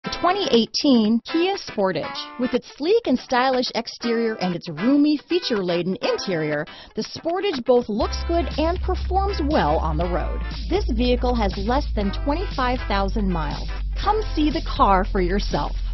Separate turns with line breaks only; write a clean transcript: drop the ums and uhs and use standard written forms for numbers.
2018 Kia Sportage. With its sleek and stylish exterior and its roomy, feature-laden interior, the Sportage both looks good and performs well on the road. This vehicle has less than 25,000 miles. Come see the car for yourself.